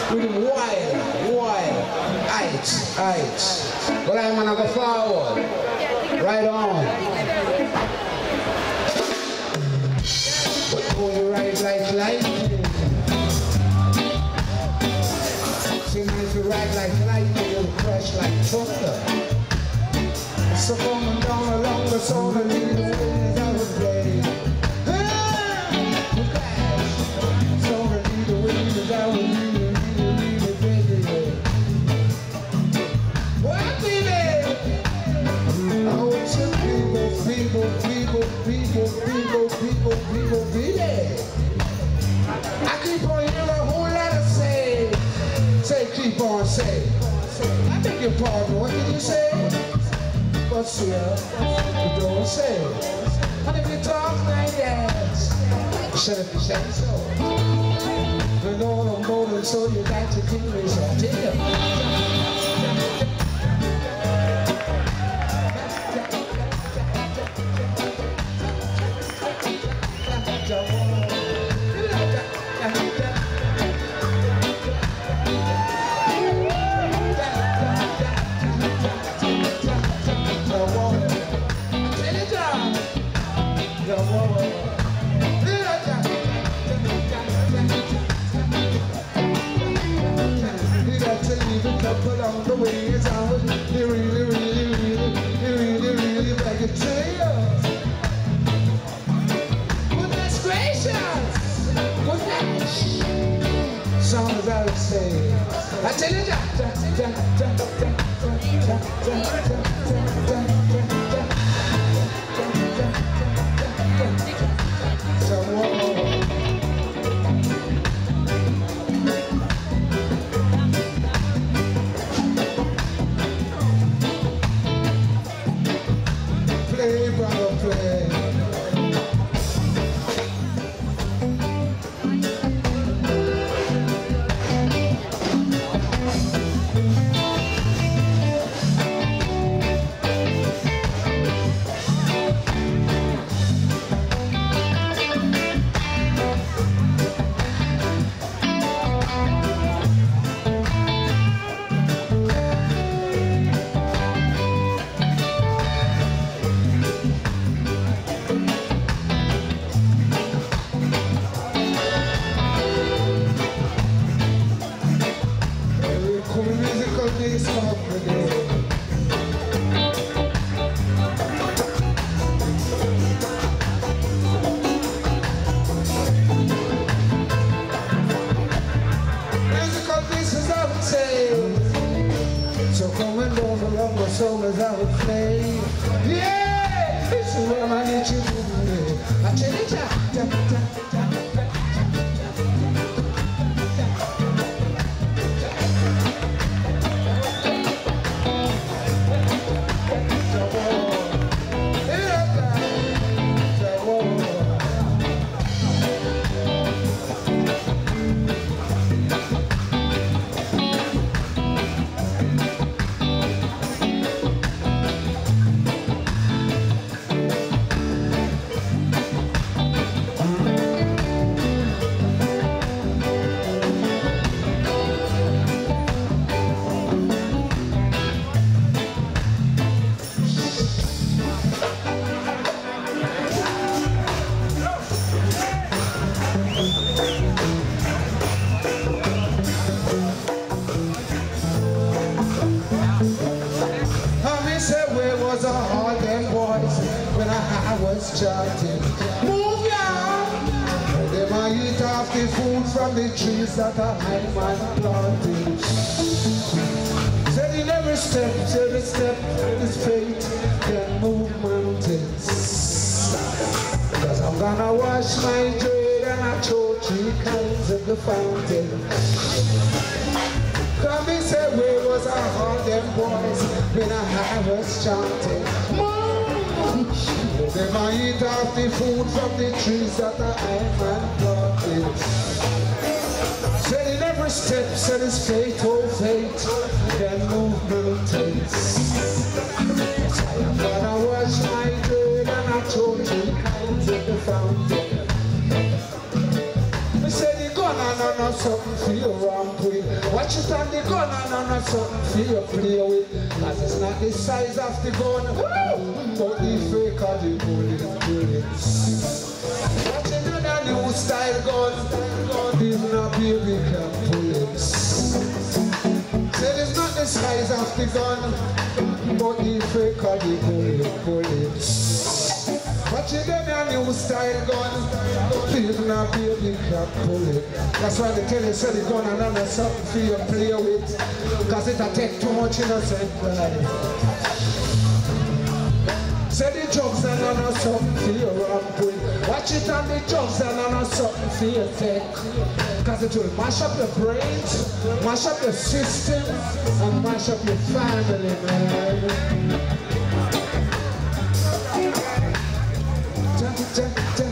with the wild, height. Well, I'm gonna go forward, right on. But when you ride like lightning, see if you ride like lightning, you'll crash like thunder. So coming down along the soul and lead the way that would play. So lead the way that would lead. People, I keep on hearing a whole lot of say, keep on say. I beg your pardon, what did you say? But still, you don't say. And if you talk like that, shut up, you say so. You know I'm golden, so you got to keep me, so I tell you. Along the way, it's out. They really beg it to you. Goodness gracious, goodness. Song as I would say. I tell you that. Soul as I would play. Yeah, this is where I need you to do. I tell you, chanting, move down. They might eat off the food from the trees that a high man planted. Said in every step is fate can move mountains. Cause I'm gonna wash my dread and I throw 3 kinds of the fountain. Come and say where was I heard them boys when I was chanting. They might eat off the food from the trees that the high man planted. Said in every step, said it's fate, oh fate, can move mountains. So I'm gonna wash my dread and I throw 3 kinds of the fountain. I said you're gonna know something for your ramp with. Watch it on the gun and not something for you play with. Cause it's not the size of the gun, but the fake of the bullets. Watch it on a new style gun, even a baby can pull it. Said it's not the size of the gun, but the fake of the bullets. Watch it on a new style gun, even a baby can pull it. That's why they tell you, say the gun and not something for you play with. Cause it'll take too much innocent life. Say the drugs and not something for you ramp with. Watch it on the drugs and not something for you take. Cause it will mash up your brains, mash up your system, and mash up your family, man.